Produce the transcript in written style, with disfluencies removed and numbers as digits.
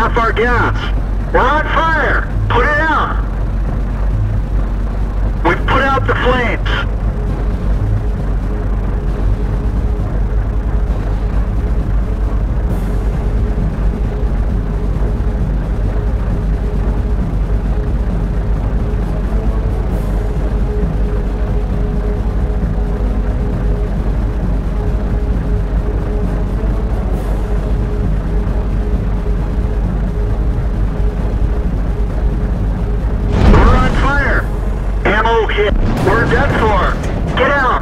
off our gas. We're on fire! Put it out! We've put out the flames. We're dead for. Get out!